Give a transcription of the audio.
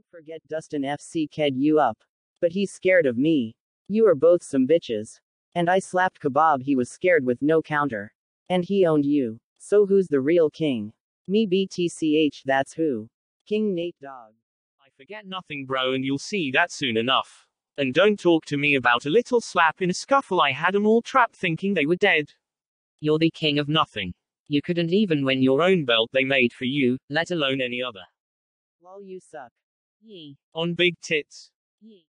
Don't forget Dustin FC ked you up. But he's scared of me. You are both some bitches. And I slapped Kebab, he was scared with no counter. And he owned you. So who's the real king? Me BTCH, that's who. King Nate Dogg. I forget nothing, bro, and you'll see that soon enough. And don't talk to me about a little slap in a scuffle. I had 'em all trapped thinking they were dead. You're the king of nothing. You couldn't even win your own belt they made for you, let alone any other. Lol, you suck. Yee. On big tits. Yee.